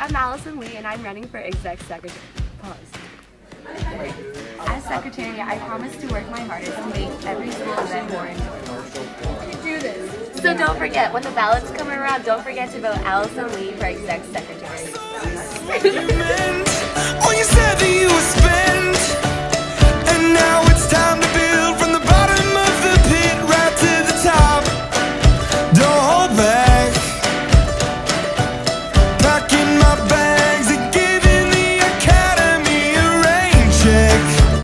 I'm Allison Lee and I'm running for exec secretary. Pause. As secretary, I promise to work my hardest to make every school event more enjoyable. You can do this. So don't forget, when the ballots come around, don't forget to vote Allison Lee for exec secretary.